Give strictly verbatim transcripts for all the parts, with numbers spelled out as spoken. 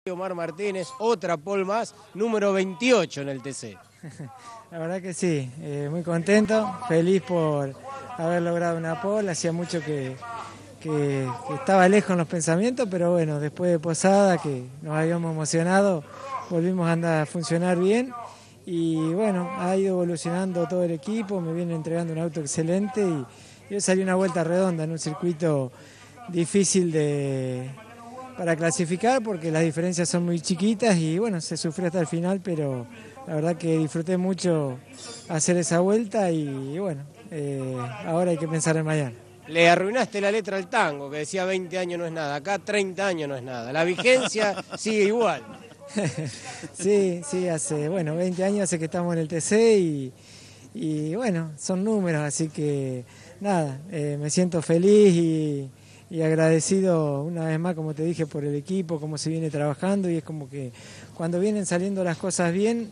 Omar Martínez, otra pole más, número veintiocho en el T C. La verdad que sí, eh, muy contento, feliz por haber logrado una pole, hacía mucho que, que, que estaba lejos en los pensamientos, pero bueno, después de Posada, que nos habíamos emocionado, volvimos a andar a funcionar bien y bueno, ha ido evolucionando todo el equipo, me viene entregando un auto excelente y yo salí una vuelta redonda en un circuito difícil de... para clasificar porque las diferencias son muy chiquitas y bueno, se sufrió hasta el final, pero la verdad que disfruté mucho hacer esa vuelta y bueno, eh, ahora hay que pensar en mañana. Le arruinaste la letra al tango, que decía veinte años no es nada, acá treinta años no es nada, la vigencia sigue igual. Sí, sí, hace bueno, veinte años hace que estamos en el T C y, y bueno, son números, así que nada, eh, me siento feliz y... y agradecido una vez más, como te dije, por el equipo, cómo se viene trabajando y es como que cuando vienen saliendo las cosas bien,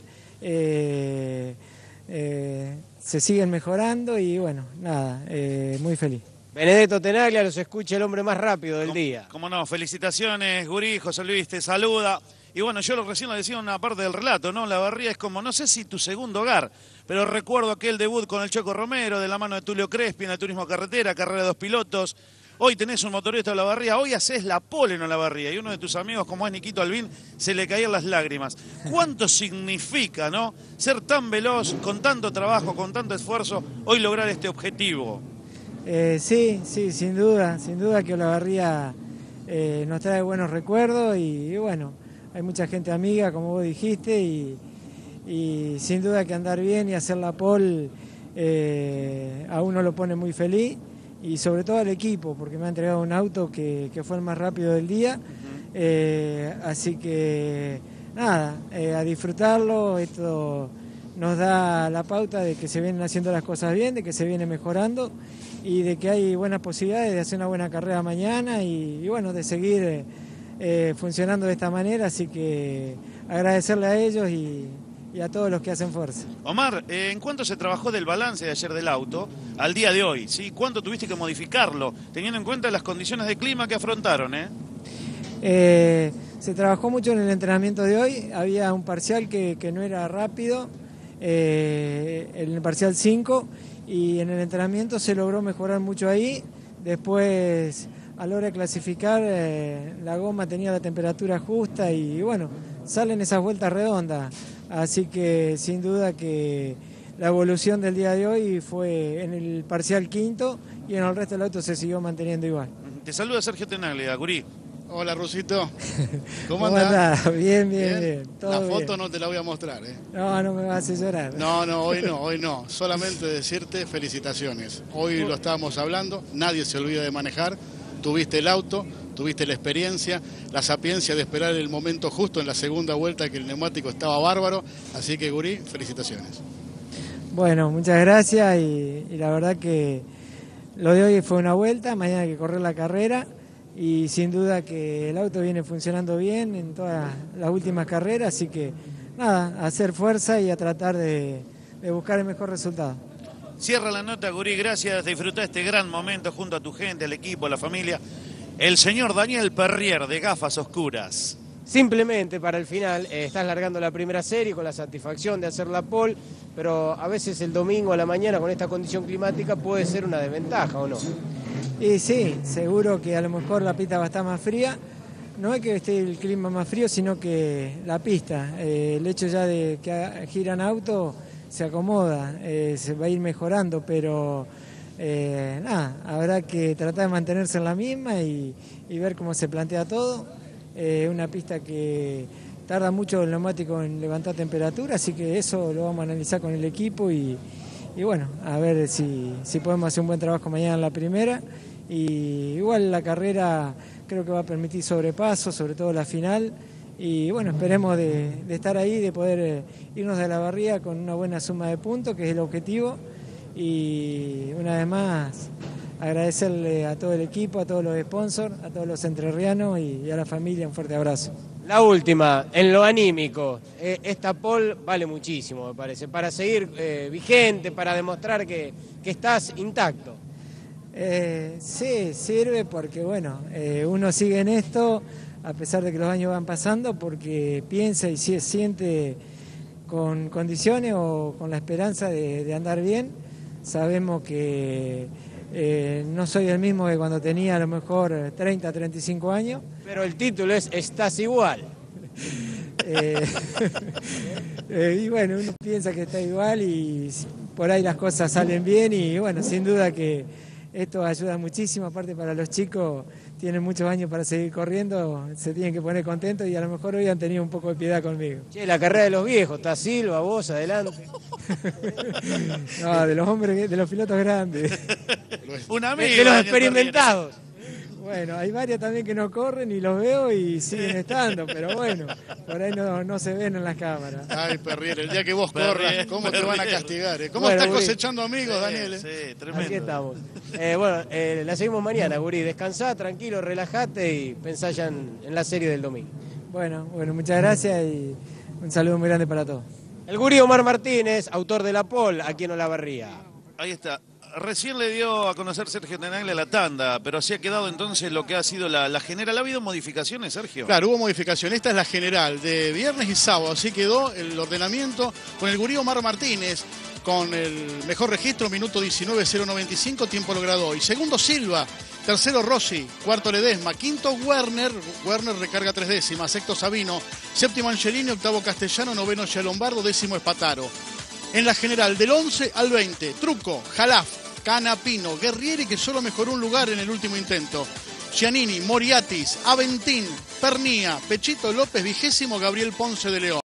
eh, eh, se siguen mejorando y bueno, nada, eh, muy feliz. Benedetto Tenaglia, los escucha el hombre más rápido del ¿Cómo, día. Cómo no, felicitaciones, Gurí, José Luis, te saluda. Y bueno, yo lo recién lo decía en una parte del relato, ¿no? La Barría es como, no sé si tu segundo hogar, pero recuerdo aquel debut con el Choco Romero, de la mano de Tulio Crespi en el turismo carretera, carrera de dos pilotos. Hoy tenés un motorista de Olavarría, hoy haces la pole en Olavarría y uno de tus amigos, como es Niquito Albín, se le caían las lágrimas. ¿Cuánto significa, no? Ser tan veloz, con tanto trabajo, con tanto esfuerzo, hoy lograr este objetivo. Eh, sí, sí, sin duda, sin duda que Olavarría eh, nos trae buenos recuerdos y, y bueno, hay mucha gente amiga, como vos dijiste, y, y sin duda que andar bien y hacer la pole eh, a uno lo pone muy feliz. Y sobre todo al equipo, porque me ha entregado un auto que, que fue el más rápido del día. Eh, así que nada, eh, a disfrutarlo, esto nos da la pauta de que se vienen haciendo las cosas bien, de que se viene mejorando y de que hay buenas posibilidades de hacer una buena carrera mañana y, y bueno, de seguir eh, funcionando de esta manera, así que agradecerle a ellos y, y a todos los que hacen fuerza. Omar, eh, ¿en cuánto se trabajó del balance de ayer del auto al día de hoy? ¿Sí? ¿Cuánto tuviste que modificarlo, teniendo en cuenta las condiciones de clima que afrontaron? Eh? Eh, se trabajó mucho en el entrenamiento de hoy, había un parcial que, que no era rápido, eh, en el parcial cinco, y en el entrenamiento se logró mejorar mucho ahí. Después, a la hora de clasificar, eh, la goma tenía la temperatura justa y bueno, salen esas vueltas redondas. Así que sin duda que la evolución del día de hoy fue en el parcial quinto y en el resto del auto se siguió manteniendo igual. Te saluda Sergio Tenaglia, Gurí. Hola, Rusito. ¿Cómo, ¿Cómo andás? Andás? Bien, bien, bien. bien. Todo la foto bien. No te la voy a mostrar, ¿eh? No, no me vas a hacer llorar. No, no, hoy no, hoy no. Solamente decirte felicitaciones. Hoy lo estábamos hablando, nadie se olvida de manejar. Tuviste el auto, tuviste la experiencia, la sapiencia de esperar el momento justo en la segunda vuelta que el neumático estaba bárbaro. Así que, Gurí, felicitaciones. Bueno, muchas gracias y, y la verdad que lo de hoy fue una vuelta, mañana hay que correr la carrera y sin duda que el auto viene funcionando bien en todas las últimas carreras, así que nada, a hacer fuerza y a tratar de, de buscar el mejor resultado. Cierra la nota, Gurí, gracias, disfrutá este gran momento junto a tu gente, al equipo, a la familia. El señor Daniel Perrier, de Gafas Oscuras. Simplemente para el final, eh, estás largando la primera serie con la satisfacción de hacer la pole, pero a veces el domingo a la mañana con esta condición climática puede ser una desventaja, ¿o no? Y sí, seguro que a lo mejor la pista va a estar más fría. No es que esté el clima más frío, sino que la pista, eh, el hecho ya de que giran autos se acomoda, eh, se va a ir mejorando, pero eh, nada, habrá que tratar de mantenerse en la misma y, y ver cómo se plantea todo. Es eh, una pista que tarda mucho el neumático en levantar temperatura, así que eso lo vamos a analizar con el equipo y, y bueno, a ver si, si podemos hacer un buen trabajo mañana en la primera. Y igual la carrera creo que va a permitir sobrepaso, sobre todo la final. Y bueno, esperemos de, de estar ahí, de poder eh, irnos de la barría con una buena suma de puntos, que es el objetivo. Y una vez más, agradecerle a todo el equipo, a todos los sponsors, a todos los entrerrianos y, y a la familia un fuerte abrazo. La última, en lo anímico, eh, esta pole vale muchísimo, me parece, para seguir eh, vigente, para demostrar que, que estás intacto. Eh, sí, sirve porque bueno, eh, uno sigue en esto, a pesar de que los años van pasando, porque piensa y se siente con condiciones o con la esperanza de, de andar bien. Sabemos que eh, no soy el mismo que cuando tenía a lo mejor treinta, treinta y cinco años. Pero el título es Estás igual. eh, eh, y bueno, uno piensa que está igual y por ahí las cosas salen bien y bueno, sin duda que esto ayuda muchísimo, aparte para los chicos tienen muchos años para seguir corriendo, se tienen que poner contentos y a lo mejor hoy han tenido un poco de piedad conmigo. Che, la carrera de los viejos, está Silva, vos, adelante. No, de los hombres, de los pilotos grandes. Un amigo. De, de los experimentados. Bueno, hay varios también que no corren y los veo y siguen estando, pero bueno, por ahí no, no se ven en las cámaras. Ay, Perrier, el día que vos Perrier, corras, ¿cómo Perrier. te van a castigar? Eh? ¿Cómo Bueno, estás Guri. cosechando amigos, Sí, Daniel? eh? Sí, tremendo. Aquí estamos. Eh, bueno, eh, la seguimos mañana, Guri. Descansá, tranquilo, relajate y pensá ya en, en la serie del domingo. Bueno, bueno, muchas gracias y un saludo muy grande para todos. El Guri Omar Martínez, autor de La Pole, aquí en Olavarría. Ahí está. Recién le dio a conocer Sergio Tenaglia la tanda, pero se ha quedado entonces lo que ha sido la, la general. ¿Ha habido modificaciones, Sergio? Claro, hubo modificación. Esta es la general de viernes y sábado. Así quedó el ordenamiento con el Gurí Omar Martínez, con el mejor registro, minuto diecinueve cero noventa y cinco, tiempo logrado hoy. Segundo Silva, tercero Rossi, cuarto Ledesma, quinto Werner, Werner recarga tres décimas, sexto Sabino, séptimo Angelini, octavo Castellano, noveno Lombardo, décimo Espataro. En la general del once al veinte, Truco, Jalaf, Canapino, Guerrieri, que solo mejoró un lugar en el último intento. Giannini, Moriatis, Aventín, Pernía, Pechito López, vigésimo, Gabriel Ponce de León.